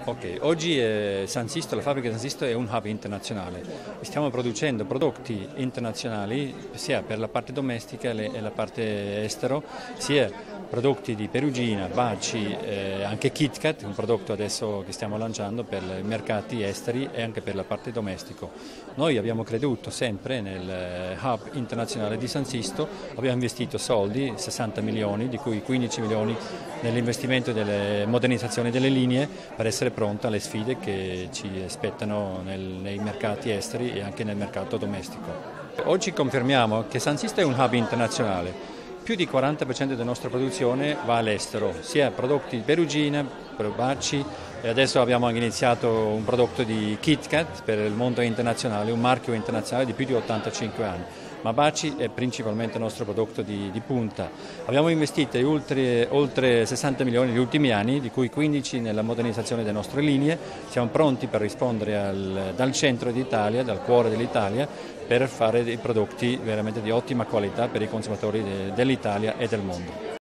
Ok, oggi San Sisto, la fabbrica di San Sisto è un hub internazionale. Stiamo producendo prodotti internazionali sia per la parte domestica e la parte estero, sia prodotti di Perugina, baci, anche KitKat, un prodotto adesso che stiamo lanciando per i mercati esteri e anche per la parte domestico. Noi abbiamo creduto sempre nel hub internazionale di San Sisto, abbiamo investito soldi, 60 milioni, di cui 15 milioni nell'investimento delle modernizzazioni delle linee per essere pronta alle sfide che ci aspettano nei mercati esteri e anche nel mercato domestico. Oggi confermiamo che San Sisto è un hub internazionale, più di 40% della nostra produzione va all'estero, sia prodotti di Perugina, baci, e adesso abbiamo anche iniziato un prodotto di KitKat per il mondo internazionale, un marchio internazionale di più di 85 anni. Ma Baci è principalmente il nostro prodotto di punta. Abbiamo investito oltre 60 milioni negli ultimi anni, di cui 15 nella modernizzazione delle nostre linee. Siamo pronti per rispondere dal centro d'Italia, dal cuore dell'Italia, per fare dei prodotti veramente di ottima qualità per i consumatori dell'Italia e del mondo.